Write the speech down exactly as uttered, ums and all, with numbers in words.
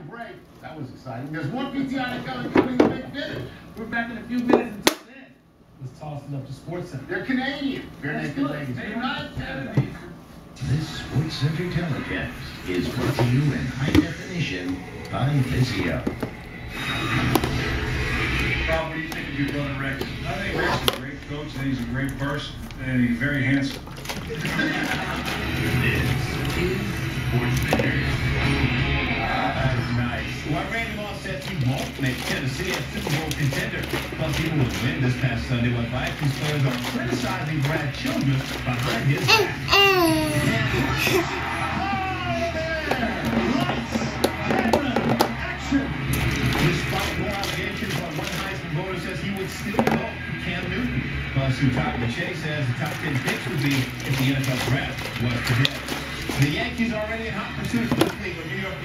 break. That was exciting. There's more P T I to come, including the big finish. We're back in a few minutes until then. Let's toss it up to Sports Center. They're Canadian. Bare naked ladies. They're not Canada. This Sports Center telecast is brought to you in high definition by Vizio. Bob, what do you think of your brother Rex? I think Rex is a great coach, and he's a great person, and he's very handsome. This is Sports Center. That's nice. Well, Randy Moss said he won't make Tennessee a Super Bowl contender. Plus, even with the win this past Sunday, what Vikings players are criticizing Brad Childress behind his back. Despite more allegations, on one Heisman voter says he would still vote for Cam Newton. Plus, who topped the chase says the top ten picks would be if the N F L draft was today. The Yankees already in hot pursuit of this league with New York